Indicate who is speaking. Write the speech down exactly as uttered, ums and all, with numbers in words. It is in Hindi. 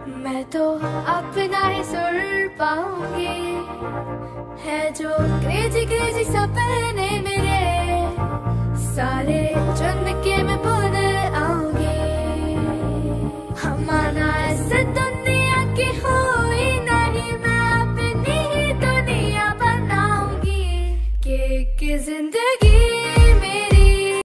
Speaker 1: मैं तो अपना ही सुर पाऊंगी, है जो क्रेजी क्रेजी सपने मेरे सारे चुन के मैं